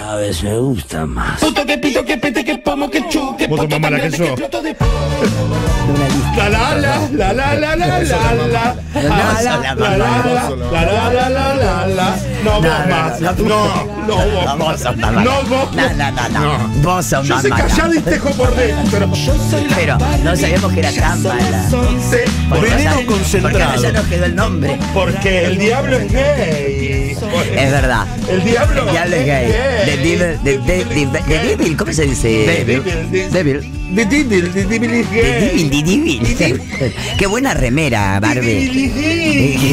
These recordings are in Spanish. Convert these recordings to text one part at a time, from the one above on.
cada vez me gusta más. Puto que pito que pete que pomo que chu que Vos sos más mala que yo. La la la la la la la la la la. No vos más. No vos. No vos. No. Vos sos Yo más sé mala. callado y tejo por dentro. Pero no sabíamos que era tan mala. Veneno concentrado. Ya nos quedó el nombre. Porque el diablo es gay. Es verdad. El diablo Es gay. The Devil, ¿cómo se dice? Devil. The Devil es gay. The Devil. Qué buena remera, Barbie.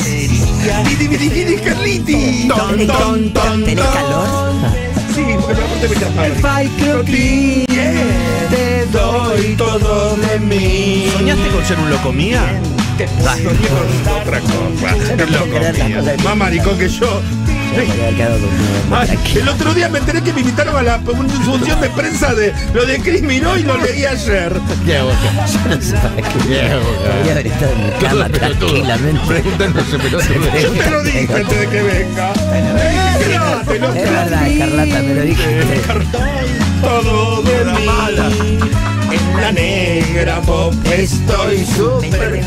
Carliti. ¿Tenés calor? Sí, porque aparte me llama. El Faiklotin, te doy todo de mí. ¿Soñaste con ser un locomía? Soñé con otra cosa. Es loco. Más maricón que yo. Ay, el otro día me enteré que me invitaron a la función de prensa de lo de Cris Miró y lo leí ayer. ¿Qué hago acá? Yo no sé para qué. Voy a haber estado en mi cama tranquilamente. Preguntándose, pero Yo te lo dije antes de que venga. Es verdad, Carlata, me lo dije. Todo de mí. En la negra pop estoy súper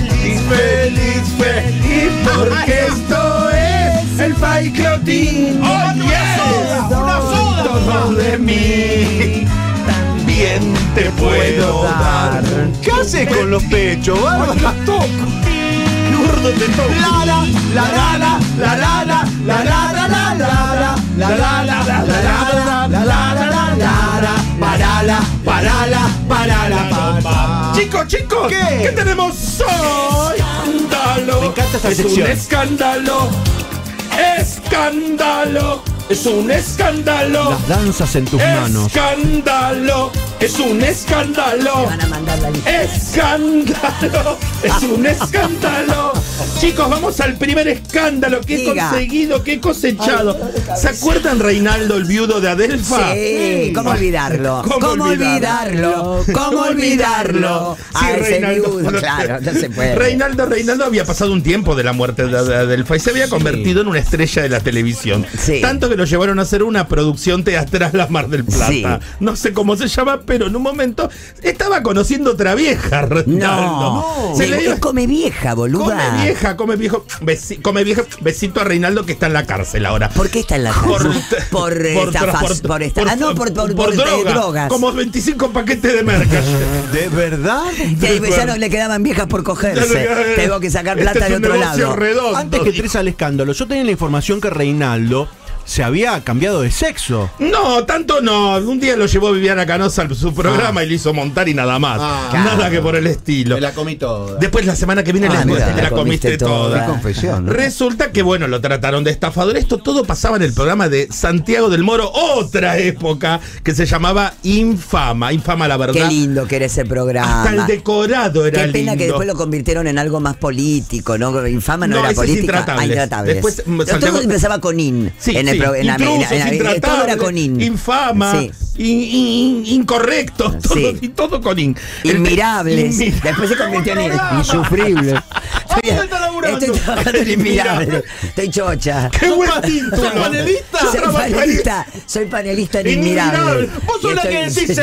feliz porque esto es el Faiklotin. ¡Oh, yes! Todo de mí también te puedo dar. ¿Qué haces con los pechos, Bárbara? Los toco. Gordo te toco. La la la la la la la la la la la la la la la la la la la. Parala. Chicos, ¿qué tenemos hoy? Escándalo. Me encanta esta Es sección. un escándalo. Es un escándalo. Las danzas en tus manos. Escándalo. Es un escándalo. Van a mandar la lista. Escándalo. Es un escándalo. Chicos, vamos al primer escándalo que he Diga. conseguido, que he cosechado. ¿Se acuerdan Reinaldo, el viudo de Adelfa? Sí, ¿cómo olvidarlo? ¿Cómo olvidarlo? ¿Cómo olvidarlo? Sí, Ah, ese Reinaldo. viudo, claro, no se puede. Reinaldo había pasado un tiempo de la muerte de Adelfa y se había convertido en una estrella de la televisión. Sí. Tanto que lo llevaron a hacer una producción teatral a Mar del Plata. Sí. No sé cómo se llama, pero en un momento estaba conociendo otra vieja, Reinaldo. No, Se le dio- es come vieja, boluda. come viejo, besito a Reinaldo que está en la cárcel ahora. ¿Por qué está en la cárcel? Por estafas, por drogas. Como 25 paquetes de merca. ¿De verdad? Ya no le quedaban viejas por cogerse. Tengo que sacar Este plata es de un otro negocio lado. redondo. Antes que entres al escándalo, yo tenía la información que Reinaldo se había cambiado de sexo. No, tanto no. Un día lo llevó Viviana Canosa a su programa y le hizo montar y nada más. Nada que por el estilo. Me la comí toda. Después la semana que viene mira, te la comiste toda. Qué confesión, ¿no? Resulta que, bueno, lo trataron de estafador. Esto todo pasaba en el programa de Santiago del Moro, otra época, que se llamaba Infama la verdad. Qué lindo que era ese programa. Hasta el decorado era Qué pena lindo. que después lo convirtieron en algo más político, ¿no? Infama no, No, era ese es política. Intratables. Intratables. Después, Pero Santiago- todo empezaba con IN. Sí, en el sí. Intrusos, todo intratables, era con IN. Infama, Sí. incorrecto, todo, Sí. y todo con IN. Inmirables. Después se convirtió en insufribles. ¿Dónde está laburando? Estoy trabajando en Inmirables. Estoy chocha. ¡Qué buen título! ¿Sos panelista? Soy panelista en Inmirables. Inmirables. Vos sos la que decís Sí.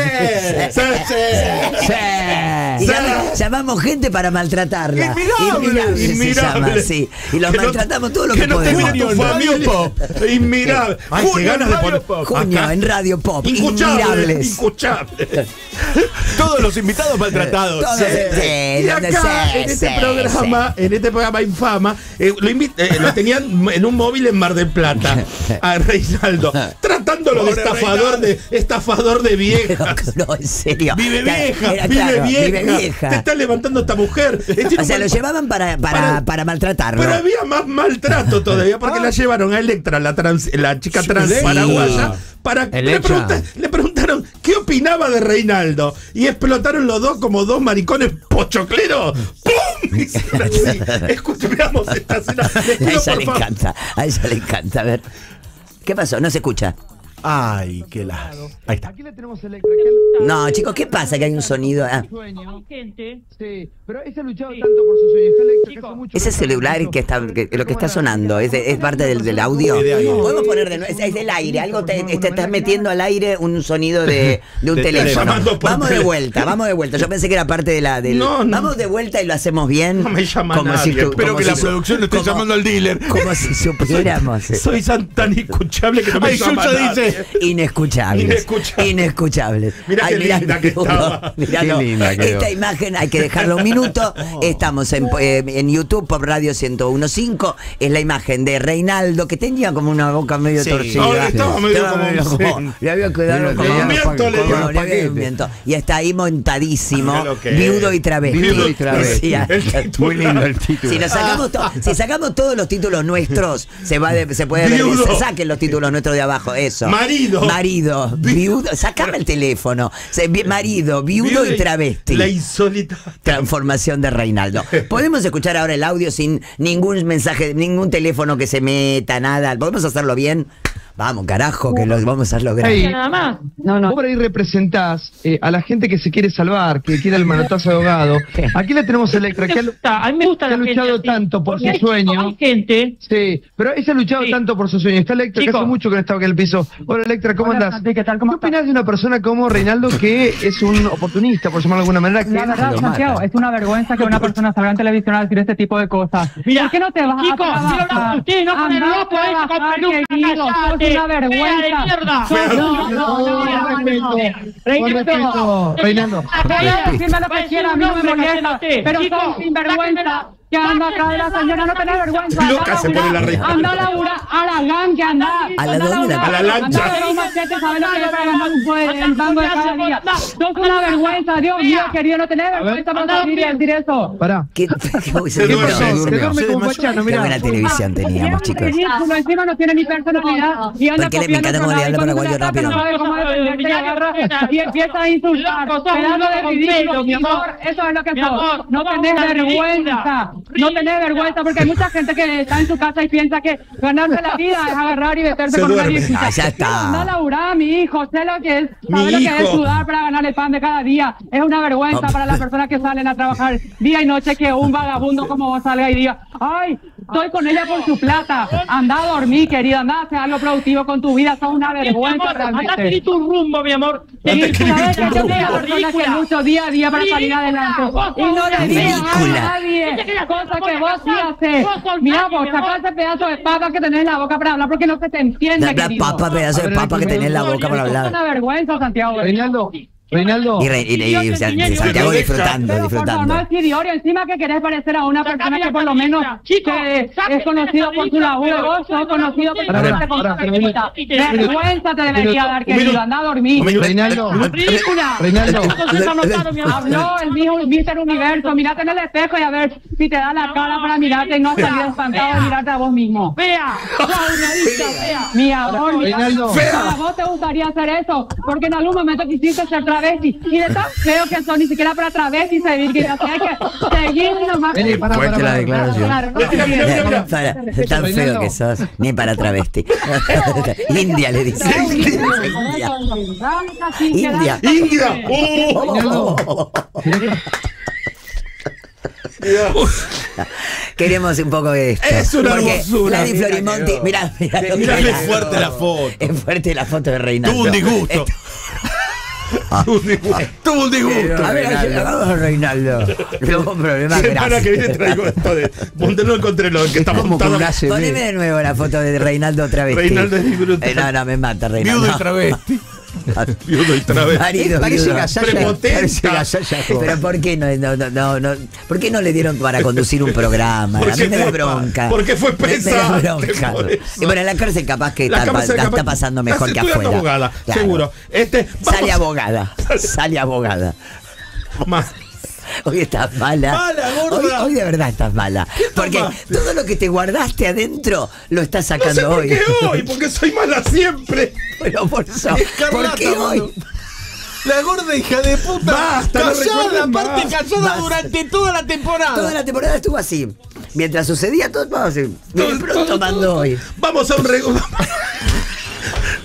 Y llamamos gente para maltratarla. Inmirables se llama, sí. Y los Que no- maltratamos todo lo que no podemos. termine tu familia. Inmirable. Ay, qué ganas de poner. Junio, Acá. en Radio Pop. Incuchable. Inmirables. Incuchable. Todos los invitados maltratados. Todos, Y donde acá, sea, en este programa Infama, lo tenían en un móvil en Mar del Plata a Reinaldo, tratándolo de estafador de viejas. No, en serio. Vive vieja, Era vive claro, vieja. vive vieja. Te está levantando esta mujer. O sea, lo llevaban para maltratarlo. Pero había más maltrato todavía, porque la llevaron a Electra, la chica trans sí. paraguaya, para Electra. le preguntaron qué opinaba de Reinaldo. Y explotaron los dos como dos maricones pochocleros. ¡Pum! Hicieron así. Escuchamos esta escena. Les A pido, ella por le favor. encanta. A ella le encanta. A ver. ¿Qué pasó? No se escucha. Ay, qué la. Ahí está. Aquí le tenemos Electra. No, chicos, ¿qué pasa que hay un sonido? Sí, pero ese ha luchado tanto por su sueño. Está Electra, que hace mucho Ese que celular que está, lo que está sonando, ¿es parte del audio? Podemos poner de nuevo, es del aire, algo te estás metiendo al aire un sonido de un teléfono. Vamos de vuelta. Yo pensé que era parte de la. No. Vamos de vuelta y lo hacemos bien. No me llama como nadie. si Espero que la producción lo esté llamando al dealer. Como si supiéramos. Soy tan inescuchable que no me llama nadie. Inescuchables. Mirá qué linda que estaba. Mirá, Qué linda quedó. esta imagen hay que dejarla un minuto. Estamos en YouTube, Pop Radio 101.5. Es la imagen de Reinaldo, que tenía como una boca medio torcida. Ahora estaba medio como le había quedado como un miento, le dio. le había un miento. Y está ahí montadísimo, Mira lo que viudo es. y travesti. Viudo y travesti. Decía. Muy lindo el título. Si sacamos todos los títulos nuestros, se puede ver. Viudo. Saquen los títulos nuestros de abajo, eso. Marido. Viudo, sacame el teléfono. Marido, viudo y travesti. La insólita Transformación de Reinaldo. Podemos escuchar ahora el audio sin ningún mensaje, ningún teléfono que se meta, nada. ¿Podemos hacerlo bien? Vamos, carajo, que lo vamos a lograr. Hey, Nada más. vos por ahí representás a la gente que se quiere salvar, que quiere el manotazo de ahogado. Aquí le tenemos Electra, que A mí me gusta que ha la gente luchado así, tanto por porque su hay sueño. gente. Sí, pero ese ha luchado Sí. tanto por su sueño. Está Electra, que Chico. hace mucho que no estaba aquí en el piso. Hola Electra, ¿cómo Hola, andás? Santi, ¿qué tal? ¿Cómo opinás de una persona como Reinaldo, que es un oportunista, por llamarlo de alguna manera? Que La verdad, lo Santiago, mata. es una vergüenza que una persona salga en televisión a decir este tipo de cosas. Mira, ¿Por qué no te vas chicos, a trabajar? ustedes no ponen Andá a loco eso con trabajar, peluca, querido, sos cállate, una vergüenza. fea de mierda. Sos- Reinaldo. Puedes decirme lo que quiera, a mí no me molesta, pero sos sinvergüenza. Que anda acá de la señora, no tenés vergüenza. Loca se pone la reina. Anda a laburar, a la ganga, anda. ¿A la dónde? A la lancha. Anda a hacer un machete, sabes lo que es para ganar el banco de cada día. Sos una vergüenza, Dios mío, querido, no tenés vergüenza para salir y decir eso. Pará. ¿Qué Se duerme. Se duerme como un desmayó. guachano, Qué mirá. buena televisión teníamos, chicos. Ridículo, encima no tiene ni personalidad. Y anda Porque me encanta cómo le habla paraguayo rápido. No sabe cómo defenderse y agarra y empieza a insultar. Pedazo de ridículo, mi amor. Eso es lo que sos. No tenés vergüenza. No tenés vergüenza porque hay mucha gente que está en su casa y piensa que ganarse la vida es agarrar y meterse Se con una duerme. viejita. Ah, ya está. Anda a laburar, mi hijo. Sé lo que es. Mi Sabe lo que es hijo. sudar para ganar el pan de cada día. Es una vergüenza para las personas que salen a trabajar día y noche que un vagabundo como vos salga y diga, ay, estoy con ella por su plata. Anda a dormir, querida. Anda a hacer algo productivo con tu vida. Sos una vergüenza Anda a seguir realmente. tu rumbo, mi amor. Sí, que sabes que ridículo. yo soy una persona que lucho día a día para salir adelante. Y no le digas a Ridícula. nadie cosas que vos sí haces. Mira vos, sacá ese pedazo de papa que tenés en la boca para hablar porque no se te entiende, La querido. papa, pedazo de papa que tenés en la boca para Es hablar. una vergüenza, Santiago. Reinaldo. Y Santiago disfrutando, Pero por disfrutando. formar Sidiorio, encima que querés parecer a una persona que por lo menos que es conocido por su laburo, vos sos conocido por Pará, con pará, tu pequeñita. Vergüenza te debería dar, querido. Anda a dormir. Reinaldo. ¡Ridícula! Reinaldo. Entonces anotado, mi amor. Habló el mismo Mr. Universo. Mirate en el espejo y a ver si te da la cara para mirarte y no salir espantado de mirarte a vos mismo. ¡Fea! ¡Sos una dicha, fea! Mi amor, Reinaldo. a vos te gustaría hacer eso, porque en algún momento quisiste ser travesti y de tan feo que son, ni siquiera para travesti servir, que hay que seguir nomás. Vení, pará, Fuerte la declaración. Claro, no se entiende. Tan feo que sos, ni para travesti. India le dice. India. India. Queremos un poco de esto. Es una Porque hermosura. Lady Florimonti, mirá lo que Mirale era. fuerte la foto. Es fuerte la foto de Reinaldo. Tuvo un disgusto. Tuvo un disgusto. A ver, hagamos a Reinaldo. Tuvo un problema Semana que viene grave. traigo esto de Montenegro encontré lo que está Como montado. con una ACV. Poneme de nuevo la foto de Reinaldo otra vez. Reinaldo es brutal. No, me mata Reinaldo. Viudo y travesti. Viudo y travesti. Marido, Parece viudo. Gasalla. Prepotente. Parece Gasalla. Pero ¿por qué no? ¿Por qué no le dieron para conducir un programa? A mí Porque me da fue- bronca. porque fue Me da presa. bronca. Por eso. Y bueno, en la cárcel capaz que La está, cárcel la capaz- está pasando mejor que Está estudiando afuera. abogada, Claro. seguro. Sale Vamos- abogada. Sale abogada. Más. Hoy estás mala. Mala, gorda. Hoy de verdad estás mala. Porque tomaste? todo lo que te guardaste adentro lo estás No sé sacando por hoy. qué hoy, porque soy mala siempre. Pero por eso. Escarlata, ¿Por qué hoy? mano. La gorda hija de puta. Basta, no callada, recuerden aparte más. callada Basta. durante toda la temporada. Toda la temporada estuvo así. Mientras sucedía todo, vamos así. Y de pronto mandó hoy. Vamos a un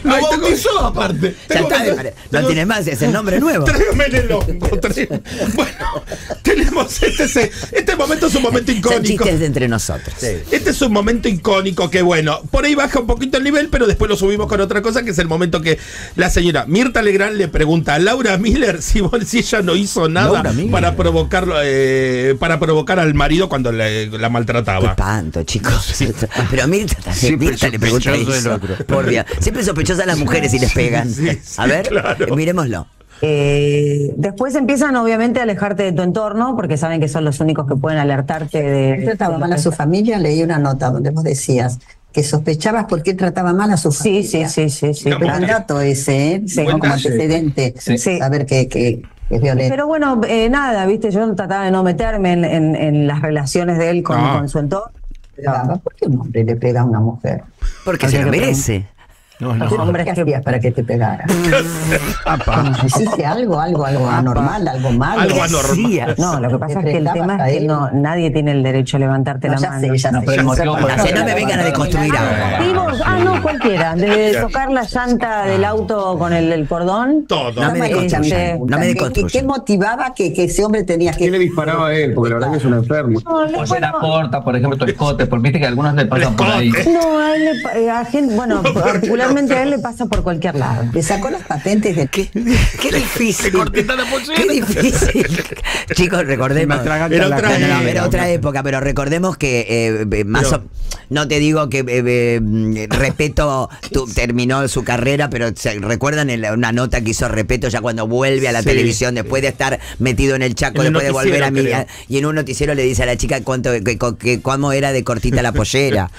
Lo bautizó aparte. Ya está, no tiene más, es el nombre nuevo. Tráigame el hongo. Bueno, tenemos este momento es un momento icónico. Son chistes de entre nosotros. Sí. Este es un momento icónico que, bueno, por ahí baja un poquito el nivel, pero después lo subimos con otra cosa, que es el momento que la señora Mirta Legrand le pregunta a Laura Miller si ella no hizo nada para provocar al marido cuando la maltrataba. Qué espanto, chicos. Sí. Pero Mirta también, Mirta le pregunta eso. Por Dios. Siempre sospechosas las mujeres y les pegan. A ver, claro. Miremoslo. Después empiezan obviamente a alejarte de tu entorno porque saben que son los únicos que pueden alertarte de... Trataba mal a su familia, leí una nota donde vos decías que sospechabas por qué trataba mal a su familia. Sí. Buen dato ese, ¿eh? Sí, como antecedente. Sí. Saber que es violento. Pero bueno, nada, viste, yo trataba de no meterme en las relaciones de él con su entorno. ¿Por qué un hombre le pega a una mujer? Porque se lo merece. No. ¿Qué hacías para que te pegara? ¿Hiciste algo anormal, algo malo? Algo anormal. No, lo que pasa es que el tema es que nadie tiene el derecho a levantarte la mano. Ya sé, no me vengan a deconstruir ahora. No, cualquiera. Desde tocar la llanta del auto con el cordón. Todo. No me deconstruyas. ¿Qué motivaba que ese hombre tenía que... ¿Qué le disparaba a él? Porque la verdad que es un enfermo. O se la corta, por ejemplo, tu escote, porque viste que algunos le pasan por ahí. No, a gente, bueno, particularmente a él le pasa por cualquier lado. Le sacó las patentes de... Qué difícil. Qué difícil. Chicos, recordemos. Era otra época, pero recordemos que no te digo que Repetto terminó su carrera, pero recuerdan una nota que hizo Repetto ya cuando vuelve a la televisión, después de estar metido en el Chaco, después de volver a mirar, y en un noticiero le dice a la chica cómo era de cortita la pollera.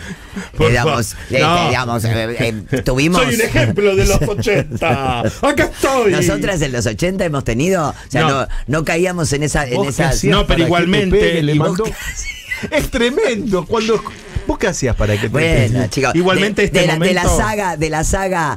Tuvimos... Soy un ejemplo de los 80. Acá estoy. Nosotras en los 80 hemos tenido, o sea, no caíamos en esas. No, pero igualmente le mandó. Es tremendo. ¿Vos qué hacías para que te... Bueno, chicos, igualmente de la saga,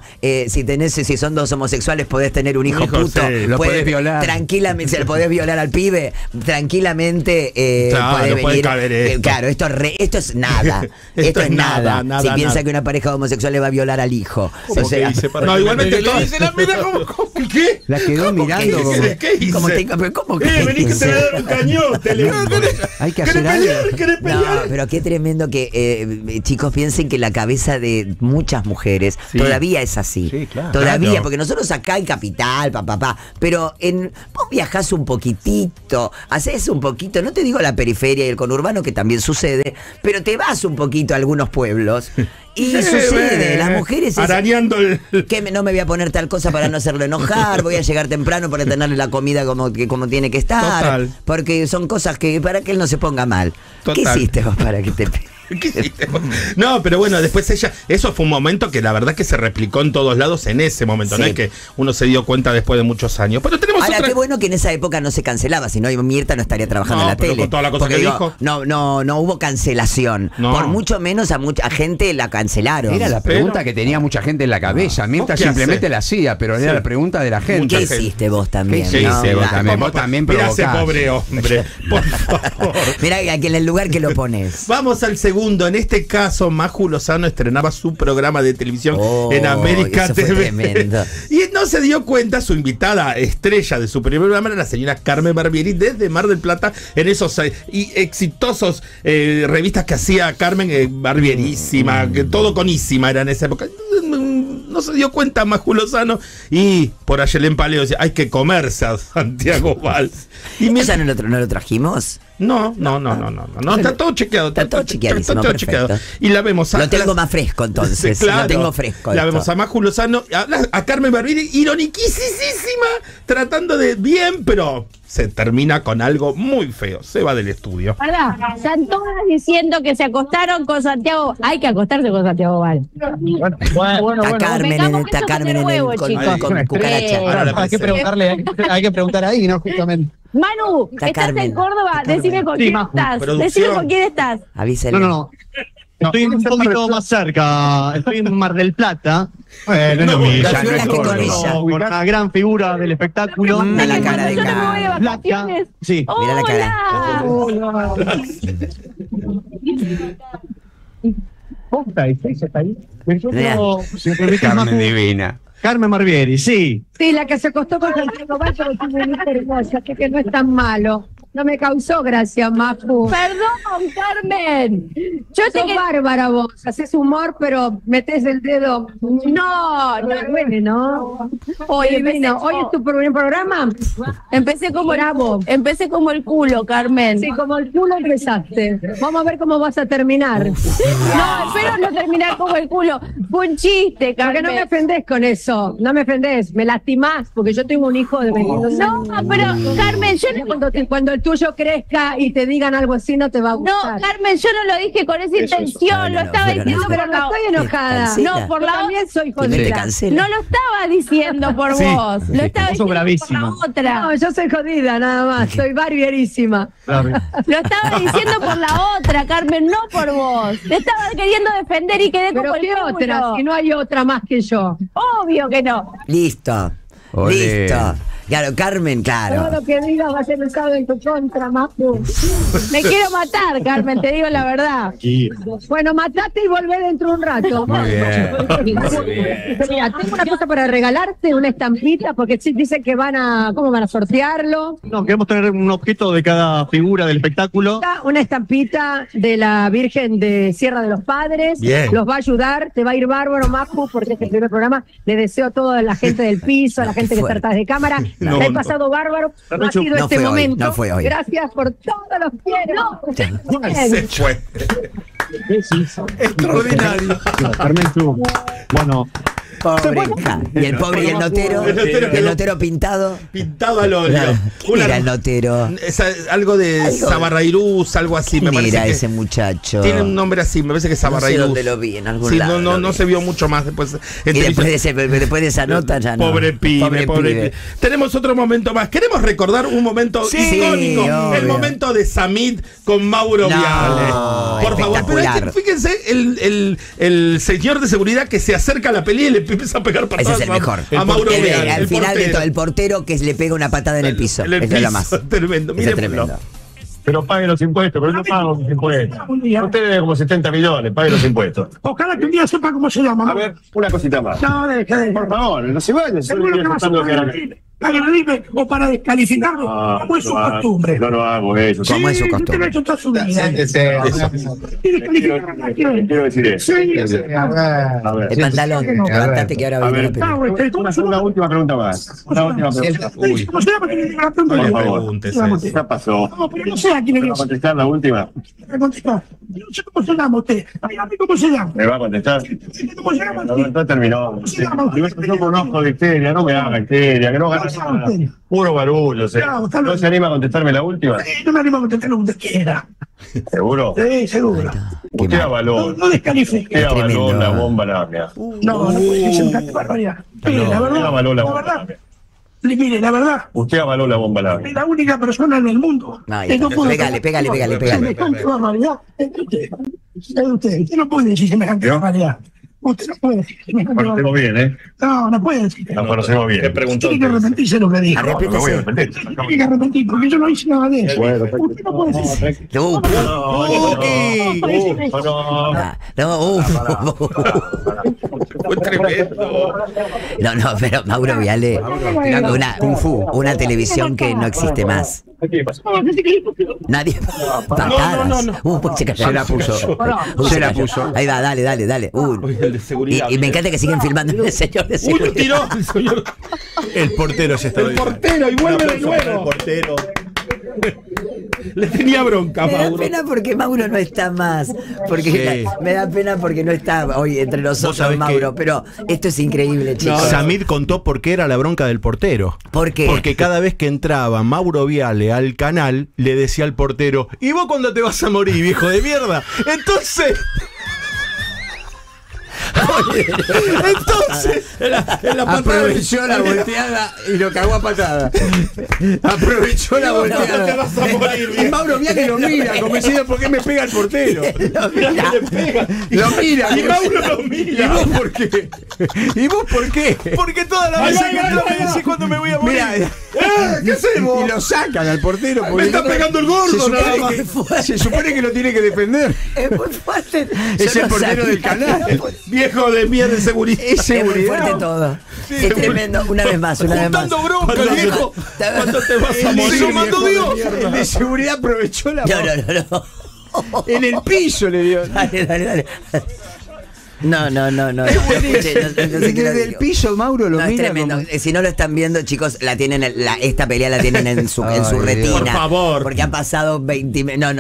si son dos homosexuales podés tener un hijo puto, lo podés violar. Tranquilamente, se lo podés violar al pibe, tranquilamente puede venir. Claro, esto es nada. esto es nada. Si piensa que una pareja homosexual le va a violar al hijo. O sea, no, igualmente le dice la mira como ¿qué? La quedó mirando. ¿Qué hice? ¿Cómo que? Venís que te voy a dar un cañote. Hay que hacer algo. No, pero qué tremendo que chicos piensen que la cabeza de muchas mujeres todavía es así. Sí, claro. Todavía, porque nosotros acá en Capital, pero vos viajás un poquitito, hacés un poquito, no te digo la periferia y el conurbano, que también sucede, pero te vas un poquito a algunos pueblos. Y sucede, las mujeres arañando que no me voy a poner tal cosa para no hacerlo enojar, voy a llegar temprano para tenerle la comida como tiene que estar. Total. Porque son cosas que para que él no se ponga mal. Total. ¿Qué hiciste vos para que te ¿Qué hiciste vos? No, pero bueno, después eso fue un momento que la verdad que se replicó en todos lados en ese momento, no es que uno se dio cuenta después de muchos años. Pero tenemos qué bueno que en esa época no se cancelaba, si no Mirta no estaría trabajando en la tele. Con toda la cosa que dijo. No hubo cancelación. Por mucho menos a mucha gente la cancelaron. Era la pregunta que tenía mucha gente en la cabeza. Mirta simplemente la hacía, pero era la pregunta de la gente. ¿Qué hiciste vos también? ¿Qué hiciste vos también? Vos también provocás. Mirá ese pobre hombre, por favor. Mirá en el lugar que lo pones. Vamos al segundo. En este caso, Maju Lozano estrenaba su programa de televisión en América TV. Y no se dio cuenta, su invitada estrella de su primer programa era la señora Carmen Barbieri, desde Mar del Plata, en esos exitosos revistas que hacía Carmen, Barbierísima, que todo conísima era en esa época. No se dio cuenta Maju Lozano y por Ayelén Paleo decía, hay que comerse a Santiago Valls. ¿Y ya no lo trajimos? No, está todo chequeado. Está todo chequeadísimo, todo chequeado. Y la vemos lo tengo más fresco entonces. Claro, lo tengo fresco. La vemos a Maju Lozano, a Carmen Barbieri, ironiquísima, tratando de bien, pero se termina con algo muy feo. Se va del estudio. ¿Verdad? Están todas diciendo que se acostaron con Santiago. Hay que acostarse con Santiago Valls. Bueno. Está Carmen con cucaracha. Hay que preguntar ahí, ¿no? Justamente. Manu, ¿estás en Córdoba? Decime con quién estás. Decime con quién estás. Avísale. No. Estoy un poquito más cerca. Estoy en Mar del Plata. Con una gran figura del espectáculo. Mira la cara de Blanca. Sí. Mira la cara. posta, está ahí. Carmen divina. Carmen Barbieri, sí. Sí, la que se acostó con Santiago Valle, que tiene una hermosa, que no es tan malo. No me causó gracia, Mafu. Perdón, Carmen. Yo Sos bárbara vos. Haces humor, pero metés el dedo. No, duele, ¿no? Hoy es tu primer programa. Empecé como bravo. Empecé como el culo, Carmen. Sí, como el culo empezaste. Vamos a ver cómo vas a terminar. No, espero no terminar como el culo. Fue un chiste, Carmen. Porque no me ofendés con eso. No me ofendés. Me lastimás, porque yo tengo un hijo de 22 años. No, pero Carmen, yo no... Cuando el tuyo crezca y te digan algo así, no te va a gustar. No, Carmen, yo no lo dije con esa intención, lo estaba diciendo, pero no estoy enojada. No, por la también soy jodida. No lo estaba diciendo por vos, lo estaba diciendo por la otra. No, yo soy jodida nada más, soy barbierísima. Lo estaba diciendo por la otra, Carmen, no por vos. Te estaba queriendo defender y quedé como el ¿qué culo. otra? Si no hay otra más que yo. Obvio que no. Listo. Olé. Listo. Claro, Carmen, claro. Todo lo que digas va a ser usado en tu contra, Mafu. Me quiero matar, Carmen, te digo la verdad. Bueno, matate y volvé dentro de un rato. Muy bien. Mira, tengo una cosa para regalarte, una estampita, porque dicen que ¿cómo van a sortearlo? No, queremos tener un objeto de cada figura del espectáculo. Una estampita de la Virgen de Sierra de los Padres. Bien. Los va a ayudar, te va a ir bárbaro, Mafu, porque es el primer programa. Le deseo a toda la gente del piso, a la gente que está atrás de cámara. No, he pasado bárbaro, no ha sido este momento. No fue hoy. Gracias por todos los quiero. Se fue. Extraordinario. Carmen Club. Bueno. Pobre. Y el pobre y el notero. El notero pintado. Pintado al óleo. Mira el notero. Algo de Sabarrairús, algo así. Me parece Mira que ese muchacho. tiene un nombre así, me parece que es No sé Sabarrairús. dónde lo vi, en algún Sí, lado. no se vio mucho más después. Y después de esa nota ya no. Pobre pibe. Tenemos otro momento más. Queremos recordar un momento icónico. obvio. El momento de Samid con Mauro Viale. Por favor, pero es que, fíjense el señor de seguridad que se acerca a la pelea y le empieza a pegar patadas Ese es el mejor. a Mauro Viale. Al final de todo, el portero que le pega una patada en el piso. Eso es lo más. Tremendo. Eso es tremendo. Pero pague los impuestos, pero no pago los impuestos. Usted debe como 70 millones, pague los impuestos. Ojalá que un día sepa cómo se llama. A ver, una cosita más. No, deje. Por favor, no se vayan. Seguro que vas a agredirme o para descalificarme, como es su costumbre. No lo hago eso. ¿Cómo es su costumbre? Usted lo ha hecho toda su vida. Quiero decir eso. A ver. El pantalón, levantate que ahora viene la película. Una última pregunta más. Una última pregunta. ¿Cómo se llama que le diga la pregunta? Por favor. ¿Qué pasó? No, pero no sé a quién le ¿Me va a contestar la última? me contestó. No sé cómo se llama usted. Dígame cómo se llama. ¿Me va a contestar? ¿Cómo se llama? No terminó. Yo conozco de histeria, no me haga histeria, que no gana nada. Puro barullo. ¿No se anima a contestarme la última? No me animo a contestar lo que usted quiera. ¿Seguro? Sí, seguro. Usted avaló. No descalifique. Usted avaló la bomba láctea. No puede ser qué barbaridad. Mire, la Usted avaló la bomba verdad. láctea. Mire, la verdad. Usted avaló la bomba láctea. Es la única persona en el mundo. Pégale. Semejante barbaridad. Es usted. Usted no puede decir semejante barbaridad. Usted no puede decir semejante Nos conocemos barbaridad. bien, ¿eh? No puede decir. Nos conocemos bien. Tiene que arrepentirse de lo que dijo. Me voy a arrepentir. Tiene que arrepentir, porque yo no hice nada de eso. Usted no puede decir. No, pero Mauro Viale, una televisión que no existe más. Nadie. Patadas. Se la puso. Ahí va, dale. Y me encanta que siguen filmando el señor de seguridad. Tiró el señor. El portero se está El portero, y vuelve de nuevo. El portero. Le tenía bronca, Me da Mauro. pena porque Mauro no está más. Me da pena porque no está hoy entre nosotros, Mauro. Pero esto es increíble, chicos. Samid contó por qué era la bronca del portero. ¿Por qué? Porque cada vez que entraba Mauro Viale al canal, le decía al portero: ¿y vos cuándo te vas a morir, viejo de mierda? Entonces, aprovechó la volteada y lo cagó a patada. Aprovechó la volteada. Te vas a morir, Y Mauro Viale lo mira, como diciendo: ¿por qué me pega el portero? Lo mira. Y Mauro lo mira. ¿Y vos por qué? ¿Y vos por qué? porque toda la vida que entraba me decís cuándo me voy a morir. Mira, ¿Qué hacemos? Y lo sacan al portero. Me está pegando el gordo, se supone que lo tiene que defender. Es muy fuerte. Es el portero del canal. Viejo de mierda de seguridad. Es muy fuerte todo. Sí, es tremendo. Una vez más, una vez más. Juntando bronca, viejo. ¿Cuándo te vas a morir? Lo mandó Dios. El de seguridad aprovechó la No. En el piso le dio. Dale. No. Es buenísimo. Desde el piso, Mauro lo No, mira. es tremendo. Como... Si no lo están viendo, chicos, la tienen esta pelea la tienen en su retina. Por favor. Porque han pasado 20. No.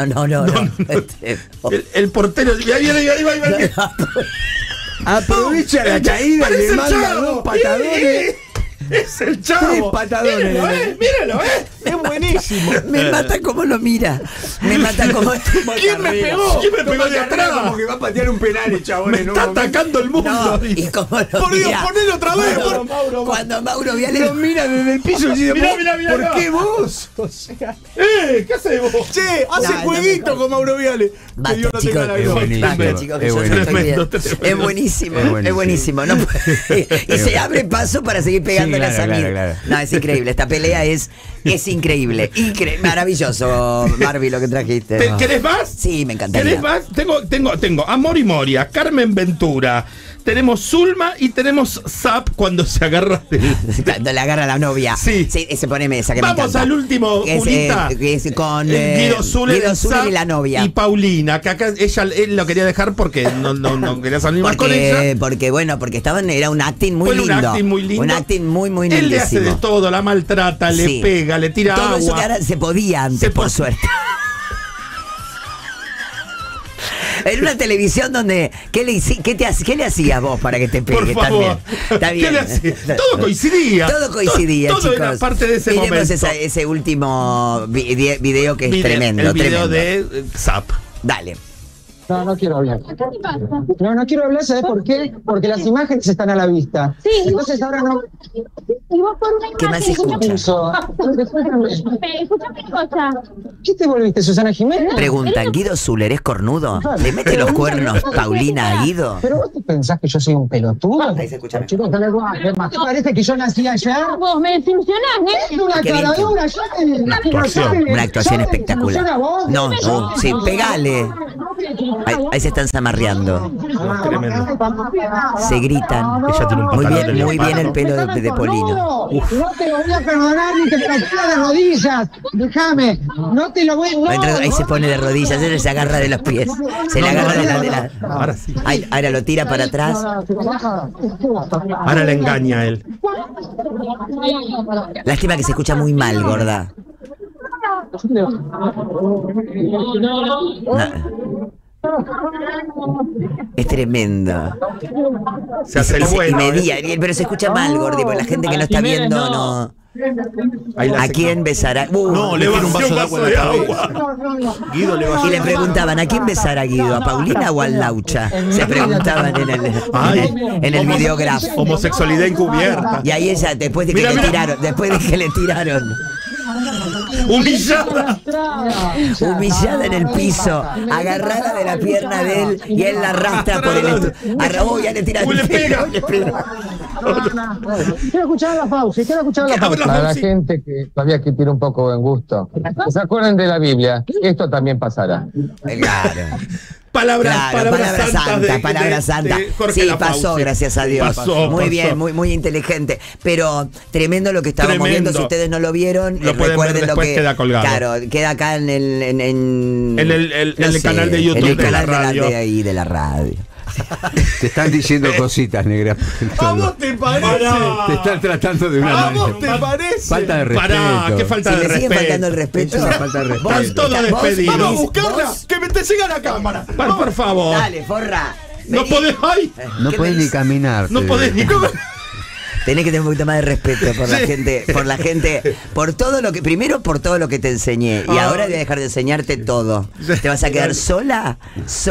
El portero. Ahí va. Aprovecha la caída y le manda dos patadones. Es el Chavo. 3 patadones. Míralo, Es buenísimo. Me mata cómo lo mira. Me mata cómo. ¿Quién me pegó? ¿Quién me pegó de atrás? Como que va a patear un penal el chabón. Me está atacando el mundo. No, y cómo lo Por Dios, mira. ponelo otra vez. Cuando Mauro Viale Lo mira desde el piso y dice, Mira, ¿por qué vos? O sea, ¿Qué haces vos? Che, hace jueguito con Mauro Viale. Basta, Que Dios no chicos, tenga la es gloria. buenísimo. Basta, chicos, que Es yo no estoy bien. tremendo. Es buenísimo, Es buenísimo. es buenísimo. No puede- y se abre paso para seguir pegándole Sí, a Samir. claro. No, es increíble. Esta pelea es increíble. Maravilloso, Marvi, lo que trajiste. ¿Querés más? Sí, me encantaría. ¿Querés más? Tengo a Mori Moria, Carmen Ventura. Tenemos Zulma y tenemos Zap cuando se agarra Cuando le agarra a la novia. Sí. Se pone mesa. Que Vamos me encanta. al último, Que es, Julita. que es con Guido Zuller y la novia. Y Paulina, que acá él lo quería dejar porque no quería salir más con ella. Porque era un acting muy Fue lindo. un acting muy lindo. Un acting muy lindísimo. Él le hace de todo, la maltrata, Sí. le pega, le tira Todo agua. eso que ahora se podía antes, por suerte. En una televisión donde ¿qué le hacías vos para que te pegue? Por favor. También. Está bien. ¿Qué le hacía? Todo coincidía. Todo coincidía, todo chicos. era parte de ese Miremos momento. ese último video que es tremendo. El video tremendo. de Zap. Dale. No quiero hablar. ¿Qué te pasa? No quiero hablar, ¿sabes por qué? Porque las imágenes están a la vista. Sí. Entonces ahora no. Y vos por una ¿Qué más se escucha? Escuchame una cosa. ¿Qué te volviste, Susana Jiménez? Preguntan, ¿Guido Zuller es cornudo? ¿Le mete los cuernos Paulina a Guido? ¿Pero vos te pensás que yo soy un pelotudo? Ahí se escucha. Chicos, ¿te parece que yo nací allá? Vos me desilusionás, Es una Qué bien. caradura, Una actuación espectacular. No, sí, pegale. Ahí se están zamarreando. Se gritan. Ella tiene un pantalón Muy bien el pelo de Polino. No te lo voy a perdonar ni que te lo ponga de rodillas. Déjame. No te lo voy a. Ahí se pone de rodillas, él se agarra de los pies. Se le agarra de la. Ahora sí. Ahora lo tira para atrás. Ahora le engaña a él. Lástima que se escucha muy mal, gorda. Es tremendo. Se hace el bueno. Pero se escucha mal, Gordi, porque la gente que no está viendo no. ¿A quién besará? No, le van un vaso de agua en la cabeza. Guido le va a Y le preguntaban, ¿a quién besará Guido? ¿A Paulina o al Laucha? Se preguntaban en el videógrafo. Homosexualidad encubierta. Y ahí ella, después de que le tiraron. Humillada. Humillada en el piso, agarrada de la pierna de él y él la arrastra por el estudio. Ya le tira el pelo. Quiero escuchar la pausa. Para la gente que todavía que tiene un poco de gusto, que se acuerden de la Biblia, esto también pasará. Claro. Palabra santa. de Jorge Sí, Lafauci. pasó, gracias a Dios. Muy bien, muy inteligente. Pero tremendo lo que estábamos viendo. Si ustedes no lo vieron, lo pueden ver recuerden después, queda colgado. Claro, queda acá en el canal de YouTube, en el canal de la radio. de la radio. Te están diciendo cositas, negra. ¿A vos te parece? Te están tratando de una ¿A manera. vos te parece? Falta de respeto. Pará, qué falta de Si le siguen respeto. faltando el respeto. Es una falta de respeto. Están todos despedidos. Vamos a buscarla, que me te siga la cámara. Por favor. Dale, forra. No Vení. podés. ¡Ay! No ¿Qué puedes me ni caminar. No podés ni comer. Tenés que tener un poquito más de respeto por la gente, por todo lo que, primero por todo lo que te enseñé, y ahora voy a dejar de enseñarte todo. Te vas a quedar sola,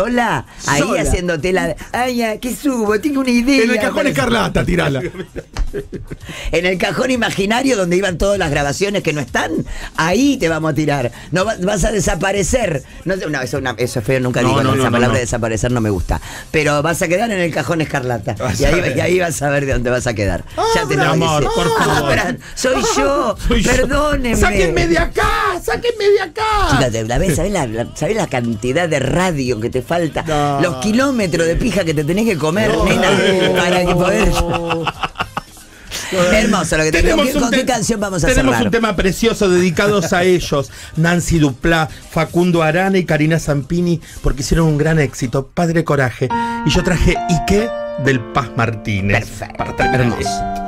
ahí haciéndote la, ay, ya, ¿qué subo? Tengo una idea. En el cajón escarlata, tirala. En el cajón imaginario donde iban todas las grabaciones que no están, ahí te vamos a tirar. No vas a desaparecer. No, eso es feo, nunca digo esa palabra desaparecer, no me gusta. Pero vas a quedar en el cajón escarlata. Y ahí vas a ver de dónde vas a quedar. Ya te lo amor, por favor. Soy yo, perdónenme. ¡Sáquenme de acá! ¡Sáquenme de acá! Chica, ¿sabés la cantidad de radio que te falta? Los kilómetros de pija que te tenés que comer, nena, para que poder... Hermoso lo que tenemos. ¿Con qué canción vamos a cerrar? Tenemos un tema precioso dedicados a ellos. Nancy Duplá, Facundo Arana y Karina Zampini, porque hicieron un gran éxito, Padre Coraje. Y yo traje Ike del Paz Martínez. Perfecto. Para terminar esto.